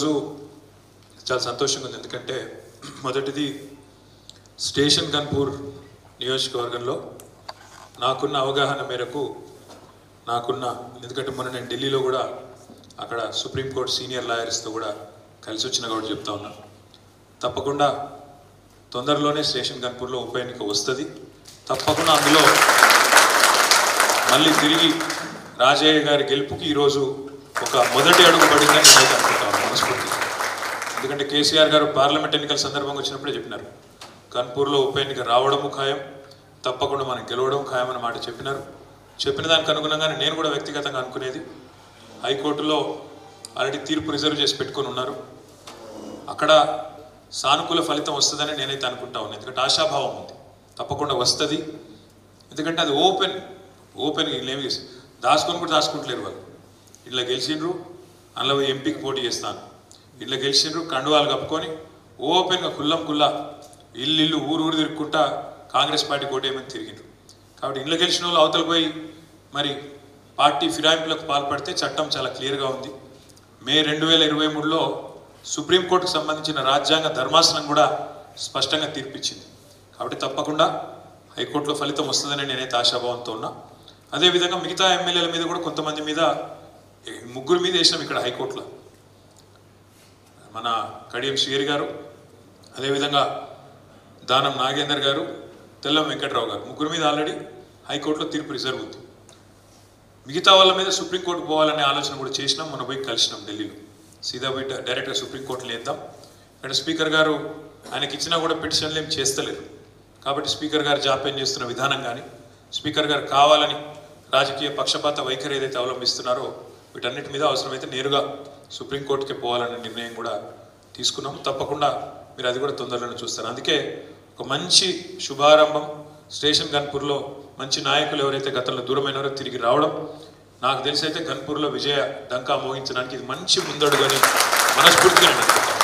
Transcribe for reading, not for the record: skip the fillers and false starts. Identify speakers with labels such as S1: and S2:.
S1: చాలా సంతోషంగా ఉంది. ఎందుకంటే మొదటిది స్టేషన్ గన్పూర్ నియోజకవర్గంలో నాకున్న అవగాహన మేరకు ఎందుకంటే మొన్న నేను ఢిల్లీలో కూడా అక్కడ సుప్రీంకోర్టు సీనియర్ లాయర్స్తో కూడా కలిసి వచ్చిన కాబట్టి చెప్తా ఉన్నా, తప్పకుండా తొందరలోనే స్టేషన్ గన్పూర్లో ఉప ఎన్నిక వస్తుంది. తప్పకుండా అందులో మళ్ళీ తిరిగి రాజయ్య గారి గెలుపుకి ఈరోజు ఒక మొదటి అడుగు పడిందని నేనైతే అనుకుంటాను మనస్ఫూర్తిగా. ఎందుకంటే కేసీఆర్ గారు పార్లమెంట్ ఎన్నికల సందర్భంగా వచ్చినప్పుడే చెప్పినారు, గన్పూర్లో ఉప ఎన్నిక రావడము ఖాయం, తప్పకుండా మనం గెలవడం ఖాయం అన్న మాట చెప్పినారు. చెప్పిన దానికి అనుగుణంగానే నేను కూడా వ్యక్తిగతంగా అనుకునేది, హైకోర్టులో ఆల్రెడీ తీర్పు రిజర్వ్ చేసి పెట్టుకొని ఉన్నారు, అక్కడ సానుకూల ఫలితం వస్తుందని నేనైతే అనుకుంటా ఉన్నాను. ఎందుకంటే ఆశాభావం ఉంది, తప్పకుండా వస్తుంది. ఎందుకంటే అది ఓపెన్ వీళ్ళేమి దాచుకొని కూడా దాచుకుంటలేరు. వాళ్ళు ఇట్లా గెలిచిండ్రు, అందులో ఎంపీకి పోటీ చేస్తాను, ఇట్లా గెలిచిండ్రు, కండువాలు కప్పుకొని ఓపెన్గా కుల్లా ఇల్లు ఊరు తిరుక్కుంటా కాంగ్రెస్ పార్టీ కోటేమని తిరిగిండ్రు. కాబట్టి ఇంట్లో గెలిచిన వాళ్ళు అవతల పోయి మరి పార్టీ ఫిరాయింపులకు పాల్పడితే చట్టం చాలా క్లియర్గా ఉంది. మే 2023లో సుప్రీంకోర్టుకు సంబంధించిన రాజ్యాంగ ధర్మాసనం కూడా స్పష్టంగా తీర్పిచ్చింది. కాబట్టి తప్పకుండా హైకోర్టులో ఫలితం వస్తుందని నేనైతే ఆశాభావంతో ఉన్నా. అదేవిధంగా మిగతా ఎమ్మెల్యేల మీద కూడా కొంతమంది మీద, 3 మీద వేసినాం ఇక్కడ హైకోర్టులో. మన కడియం శ్రీహరి గారు, అదేవిధంగా దానం నాగేందర్ గారు, తెల్లం వెంకట్రావు గారు, 3 మీద ఆల్రెడీ హైకోర్టులో తీర్పు రిజర్వ్ ఉంది. మిగతా వాళ్ళ మీద సుప్రీంకోర్టు పోవాలనే ఆలోచన కూడా చేసినాం. మనం పోయి కలిసినాం ఢిల్లీలో, సీదా పోయి డైరెక్ట్గా సుప్రీంకోర్టులో వేద్దాం. ఇక్కడ స్పీకర్ గారు ఆయనకి ఇచ్చినా కూడా పిటిషన్లు ఏం చేస్తలేరు. కాబట్టి స్పీకర్ గారు జాప్యం చేస్తున్న విధానం కానీ, స్పీకర్ గారు కావాలని రాజకీయ పక్షపాత వైఖరి ఏదైతే అవలంబిస్తున్నారో వీటన్నిటి మీద అవసరమైతే నేరుగా సుప్రీంకోర్టుకే పోవాలనే నిర్ణయం కూడా తీసుకున్నాము. తప్పకుండా మీరు అది కూడా తొందరలోనే చూస్తారు. అందుకే ఒక మంచి శుభారంభం, స్టేషన్ గన్పూర్లో మంచి నాయకులు ఎవరైతే గతంలో దూరమైనారో తిరిగి రావడం, నాకు తెలిసి అయితే గన్పూర్లో విజయ డంకా మోగించడానికి ఇది మంచి ముందడుగు అని మనస్ఫూర్తిగా నేను అనుకుంటాను.